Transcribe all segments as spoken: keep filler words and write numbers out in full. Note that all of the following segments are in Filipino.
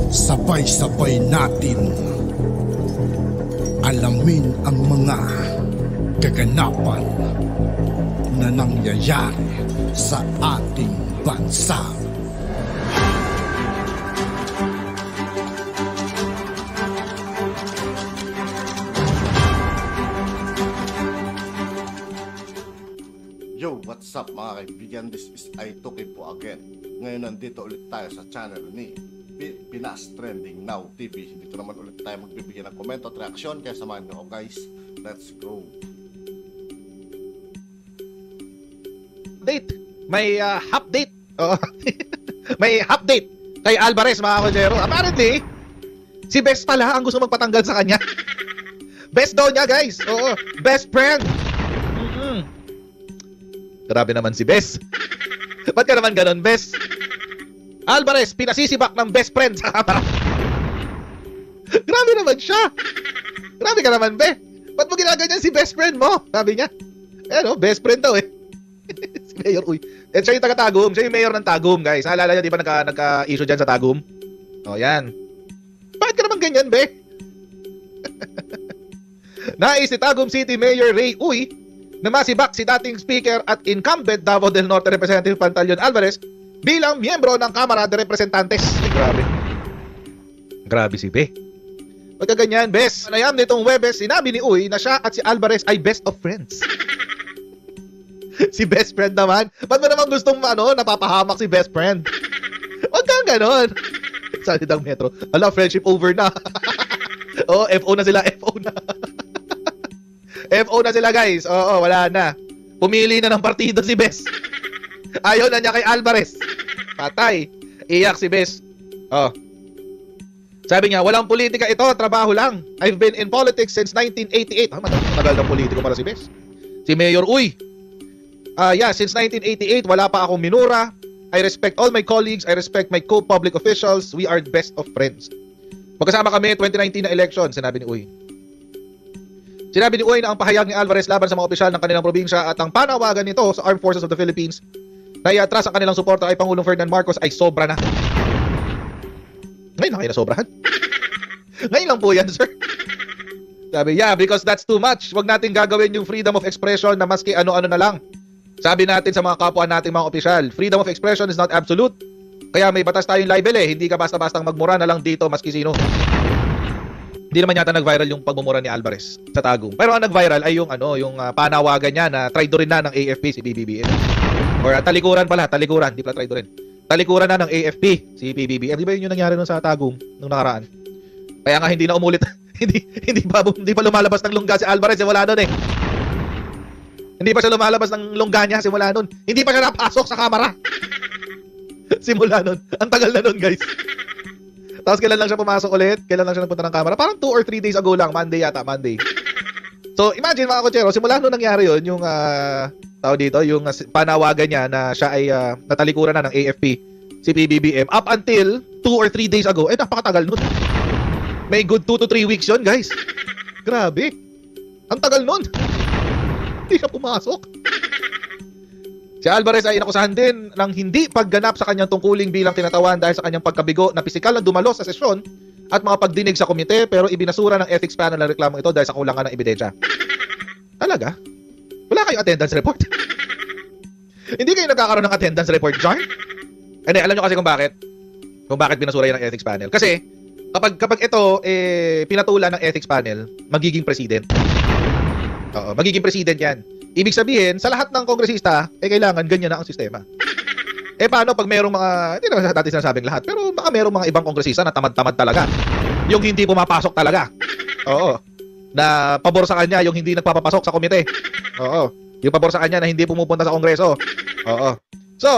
Sabay-sabay natin alamin ang mga kaganapan na nangyayari sa ating bansa. Yo, what's up mga kaibigan? This is Aitoki po again. Ngayon nandito ulit tayo sa channel ni Pinas Trending Now T V. Dito naman ulit tayo magbibigyan ng komento at reaksyon. Kaya samahan nyo ako guys. Let's go. Date. May uh, update. Oh. May update kay Alvarez mga kojero. Apparently, si Bes pala ang gusto magpatanggal sa kanya. Best daw niya guys. Oo. Best friend. Mm-hmm. Grabe naman si Bes. Ba't ka naman ganun, Bes? Alvarez, pinasisibak ng best friend sa kamera. Grabe naman siya. Grabe ka naman, Be. Ba't mo ginaganyan si best friend mo? Sabi niya. Eh no, best friend daw eh. Si Mayor, uy. Eh, siya yung taga-Tagum. Siya yung mayor ng Tagum, guys. Naalala niyo, di ba nagka, nagka-issue dyan sa Tagum? O, yan. Bakit ka naman ganyan, Be? Nais ni Tagum City Mayor Ray Uy na masibak si dating speaker at incumbent Davao del Norte Representative Pantaleon Alvarez bilang miyembro ng Kamara de Representantes. Ay, grabe. Grabe si Be. Pagkaganyan, Bes. Panayam nitong Webes, sinabi ni Uy na siya at si Alvarez ay best of friends. Si best friend naman. Ba't mo naman gustong ano, napapahamak si best friend? Huwag kang ganon. Sabi ng Metro, ala, friendship over na. Oo, F O na sila, F O na. F O na sila, guys. Oo, wala na. Pumili na ng partido si Bes. Ayaw na niya kay Alvarez. Patay. Iyak si Bes. Oh. Sabi niya, walang politika ito, trabaho lang. I've been in politics since nineteen eighty-eight. Ah, matagal ng politiko para si Bes. Si Mayor Uy. Ah, uh, yeah, since nineteen eighty-eight, wala pa akong minura. I respect all my colleagues. I respect my co-public officials. We are best of friends. Magkasama kami twenty nineteen na election, sinabi ni Uy. Sinabi ni Uy na ang pahayag ni Alvarez laban sa mga opisyal ng kanilang probinsya at ang panawagan nito sa Armed Forces of the Philippines na iatras ang kanilang suporta kay Pangulong Ferdinand Marcos ay sobra na. Ngayon na kayo na sobrahan. Ngayon lang po yan, sir. Sabi, yeah, because that's too much. Huwag natin gagawin yung freedom of expression na maski ano-ano na lang. Sabi natin sa mga kapwa nating mga opisyal, freedom of expression is not absolute. Kaya may batas tayong libel eh. Hindi ka basta-bastang magmura na lang dito maski sino. Hindi naman yata nag-viral yung pagmumura ni Alvarez sa Tagum. Pero ang nag-viral ay yung ano, yung uh, panawagan niya na traidorin na ng A F P si B B B M. Or uh, talikuran pala, talikuran, hindi pala traidorin. Talikuran na ng A F P si B B B M. Di ba yun yung nangyari nun sa Tagum nung nakaraan? Kaya nga hindi na umulit. hindi hindi pa hindi pa lumalabas ng lungga si Alvarez simula noon eh. Hindi pa siya lumalabas ng lungga niya simula noon. Hindi pa siya napasok sa kamera. Simula noon. Ang tagal na noon, guys. Tapos kailan lang siya pumasok ulit? Kailan lang siya napunta ng camera? Parang two or three days ago lang. Monday yata. Monday. So, imagine mga kotsero, simula nung nangyari yun, yung, uh, tao dito, yung uh, panawagan niya na siya ay uh, natalikuran na ng A F P, si P B B M, up until two or three days ago, eh, napakatagal nun. May good two to three weeks yun, guys. Grabe. Ang tagal nun. Hindi siya pumasok. Si Alvarez ay inakusahan din ng hindi pagganap sa kanyang tungkuling bilang tinatawan dahil sa kanyang pagkabigo na pisikal na dumalo sa sesyon at mga pagdinig sa komite pero ibinasura ng ethics panel ang reklamo ito dahil sa kulangan ng ebidensya. Talaga? Wala kayong attendance report? Hindi kayo nagkakaroon ng attendance report, Jar? Hindi, alam nyo kasi kung bakit? Kung bakit binasura yan ng ethics panel. Kasi kapag, kapag ito eh, pinatulan ng ethics panel, magiging president. Oo, magiging president yan. Ibig sabihin, sa lahat ng kongresista, eh kailangan ganyan na ang sistema. Eh paano pag mayroong mga, hindi naman natin sinasabing lahat, pero baka mayroong mga ibang kongresista na tamad-tamad talaga. Yung hindi pumapasok talaga. Oo. Na pabor sa kanya yung hindi nagpapapasok sa komite. Oo. Yung pabor sa kanya na hindi pumupunta sa kongreso. Oo. So,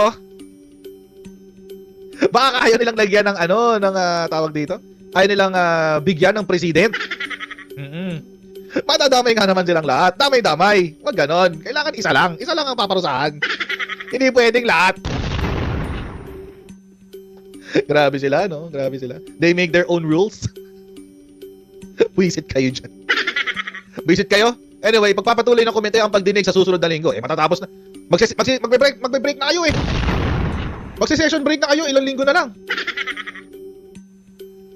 baka ayaw nilang lagyan ng ano, ng uh, tawag dito? Ayaw nilang uh, bigyan ng president. Mm-mm. Matadamay nga naman silang lahat. Damay-damay. Wag ganon. Kailangan isa lang. Isa lang ang paparusahan. Hindi pwedeng lahat. Grabe sila, no? Grabe sila. They make their own rules. Buisit kayo dyan. Buisit kayo? Anyway, pagpapatuloy ng komite ang pagdinig sa susunod na linggo. Eh, matatapos na. Magsis magsis magbe-break, magbe-break na kayo eh. Magsi-session break na kayo. Ilang linggo na lang.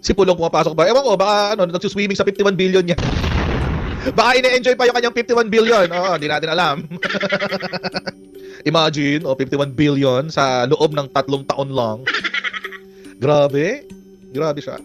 Si Pulong pumapasok ba? Ewan ko, baka ano, nagsuswimming sa fifty-one billion niya. Baka ine-enjoy pa yung kanyang fifty-one billion. Oo, hindi natin alam. Imagine, oh, fifty-one billion sa loob ng tatlong taon lang. Grabe. Grabe siya.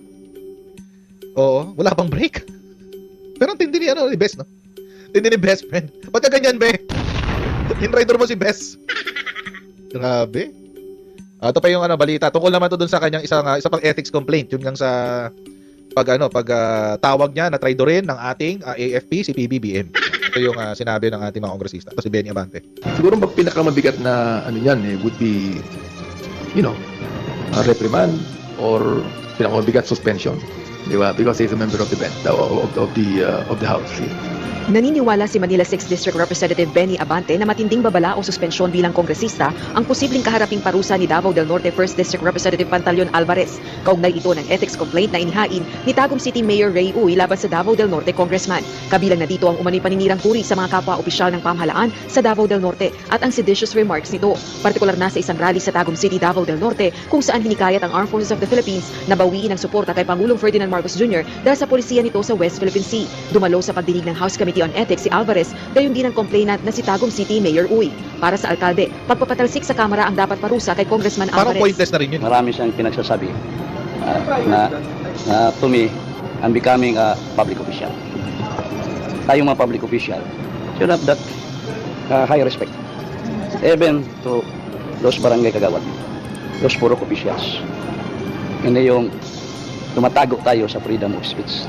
Oo, wala pang break. Pero ang tindi ni, ano, ni Bes, no? Tindi ni best friend. Ba't ka ganyan, be? In-rider mo si Bes. Grabe. Uh, ito pa yung ano, balita. Tungkol naman to dun sa kanyang isang, uh, isa pang ethics complaint. Yun nga sa pag, ano, pag uh, tawag niya na traidorin ng ating uh, A F P, si P B B M. Ito yung uh, sinabi ng ating mga kongresista. Ito si Benny Abante. Siguro mag pinakamabigat na ano yan eh, would be, you know, a reprimand or pinakamabigat suspension. Di ba? Because he's a member of the bench, of, of, of the uh, of the House. Naniniwala si Manila sixth District Representative Benny Abante na matinding babala o suspensyon bilang kongresista ang posibleng kaharaping parusa ni Davao del Norte first District Representative Pantaleon Alvarez. Kaugnay ito ng ethics complaint na inihain ni Tagum City Mayor Ray Uy laban sa Davao del Norte congressman. Kabilang na dito ang umano'y paninirang puri sa mga kapwa opisyal ng pamahalaan sa Davao del Norte at ang seditious remarks nito. Partikular na sa isang rally sa Tagum City, Davao del Norte kung saan hinikayat ang Armed Forces of the Philippines na bawiin ang suporta kay Pangulong Ferdinand Marcos Junior dahil sa polisiya nito sa West Philippine Sea. Dumalo sa pagdinig ng House Committee on Ethics si Alvarez, gayon din ang complainant na si Tagum City Mayor Uy. Para sa alkalde, pagpapatalsik sa kamera ang dapat parusa kay Congressman Alvarez. Parang pointless na rin yun. Marami siyang pinagsasabi uh, na, na to me, I'm becoming a public official. Tayong mga public official should have that uh, high respect. Even to those barangay kagawad, those purok officials. Hindi yung tumatago tayo sa freedom of speech.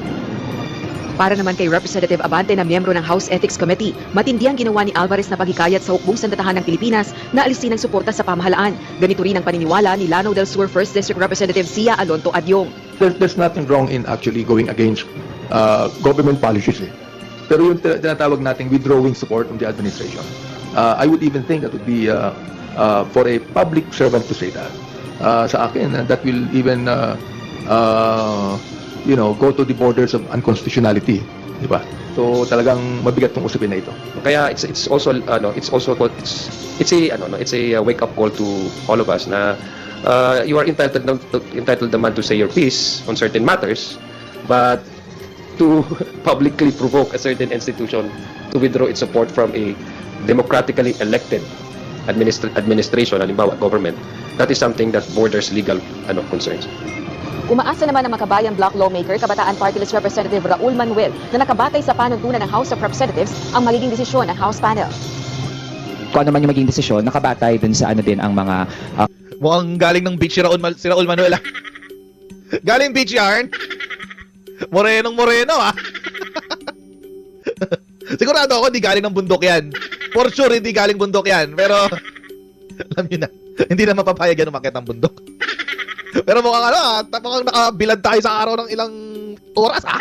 Para naman kay Representative Abante na miyembro ng House Ethics Committee, matindi ang ginawa ni Alvarez na paghikayat sa hukbong sandatahan ng Pilipinas na alisin ang suporta sa pamahalaan. Ganito rin ang paniniwala ni Lanao del Sur first District Representative Sia Alonto Adyong. There's, there's nothing wrong in actually going against uh, government policies. Eh. Pero yung tinatawag nating withdrawing support from the administration, uh, I would even think that would be uh, uh, for a public servant to say that. Uh, sa akin, uh, that will even uh, uh, you know, go to the borders of unconstitutionality, di ba? So talagang mabigat tong usapin na ito. Kaya it's it's also ano, it's also it's it's a ano, no, it's a wake up call to all of us na uh, you are entitled to, entitled naman to say your piece on certain matters, but to publicly provoke a certain institution to withdraw its support from a democratically elected administra- administration, halimbawa government, that is something that borders legal ano concerns. Umaasa naman ang makabayang block lawmaker, Kabataan Party List Representative Raul Manuel na nakabatay sa panuntunan ng House of Representatives ang magiging desisyon ng House panel. Kung ano man yung magiging desisyon, nakabatay dun sa ano din ang mga... Uh... Mukhang galing ng beach si Raul, si Raul Manuel. Galing beach yarn? Morenong moreno ah. Sigurado ako hindi galing ng bundok yan. For sure hindi galing bundok yan. Pero alam nyo na, hindi na mapapayag yan umakyat ng bundok. Pero mukhang ano, ah, mukhang nakabilad tayo sa araw ng ilang oras, ah.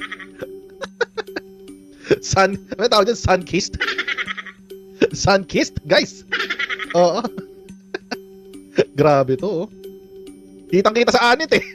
Sun, ano tawag dyan? Sun-kissed? Sun-kissed, guys. Oo. Grabe to, oh. Kitang-kita sa anit, eh.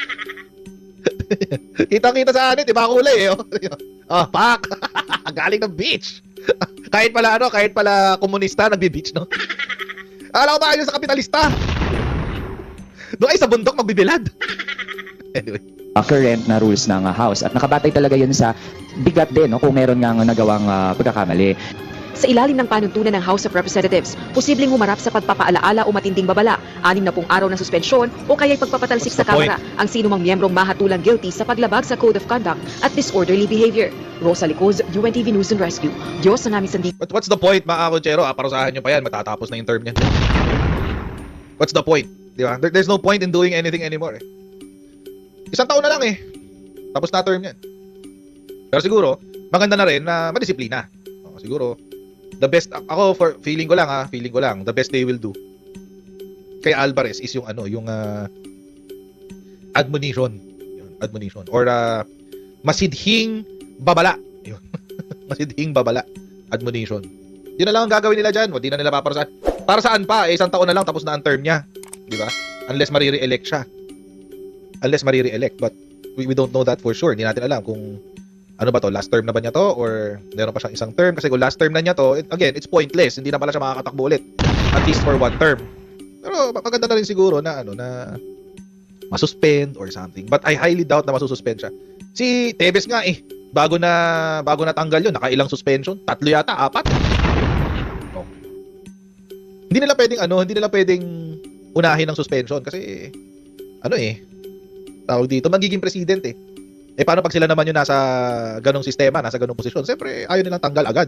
Kitang-kita sa anit, iba kulay, eh. Oh, oh pak. Galing ng beach. Kahit pala, ano, kahit pala komunista, nagbi-beach, no? Alam ko ba kayo sa kapitalista? Doon ay sa bundok magbibilad. Anyway. Uh, current na rules ng uh, House at nakabatay talaga yun sa bigat din no, kung meron nga nagawang uh, pagkakamali. Sa ilalim ng panuntunan ng House of Representatives, posibleng humarap sa pagpapaalaala o matinding babala, anim na pung araw ng suspensyon o kaya'y pagpapatalsik sa kamera ang sinumang miyembrong mahatulang guilty sa paglabag sa Code of Conduct at disorderly behavior. Rosa Licoz, U N T V News and Rescue. Diyos ang aming sandi. But what's the point, mga konchero? Ah, parusahan nyo pa yan, matatapos na yung term niyan. What's the point? Di ba? There, there's no point in doing anything anymore. Eh. Isang taon na lang eh. Tapos na term yan. Pero siguro, maganda na rin na madisiplina. O, siguro, the best, ako for feeling ko lang ha, feeling ko lang, the best they will do kay Alvarez is yung ano, yung uh, admonition. Yun, admonition. Or uh, masidhing babala. Yun. Masidhing babala. Admonition. Yun na lang ang gagawin nila dyan. Hindi na nila paparusahan. Para saan pa? Eh, isang taon na lang tapos na ang term niya. Di ba? Unless marire-elect siya. Unless marire-elect. But we, we don't know that for sure. Hindi natin alam kung ano ba to, last term na ba niya to or meron pa siyang isang term. Kasi kung last term na niya to, it, again, it's pointless. Hindi na pala siya makakatakbo ulit. At least for one term. Pero maganda na rin siguro na ano na masuspend or something. But I highly doubt na masususpend siya. Si Tevez nga eh, bago na bago natanggal yun, nakailang suspension, tatlo yata, apat. Oh. Hindi nila pwedeng ano, hindi nila pwedeng unahin ng suspension kasi ano eh, tawag dito, magiging president eh. Eh paano pag sila naman yung nasa ganong sistema, nasa ganong posisyon? Siyempre, ayaw nilang tanggal agad.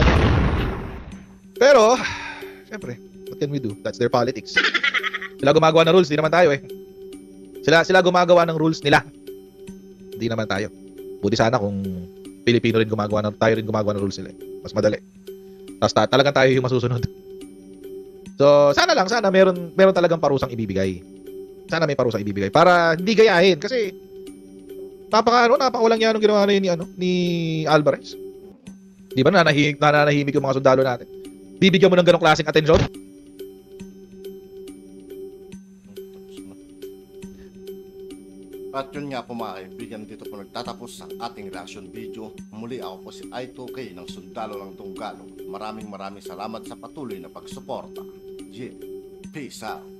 Pero, siyempre, what can we do? That's their politics. Sila gumagawa ng rules, di naman tayo eh. Sila sila gumagawa ng rules nila. Hindi naman tayo. Buti sana kung Pilipino rin gumagawa ng, tayo rin gumagawa ng rules nila. Mas madali. Tapos ta- talagang tayo yung masusunod. So, sana lang, sana meron meron talagang parusang ibibigay. Sana may parusang ibibigay para hindi gayahin kasi napaka ano, napakawalang yanong ginawa na yun ni ano, ni Alvarez. Di ba nananahimik, nananahimik yung mga sundalo natin? Bibigyan mo ng ganong klaseng atensyon? At yun nga po mga kaibigan, dito po nagtatapos ang ating reaction video. Muli ako po si I two K ng Sundalo ng Tunggalo. Maraming maraming salamat sa patuloy na pagsuporta. Yeah. Peace out.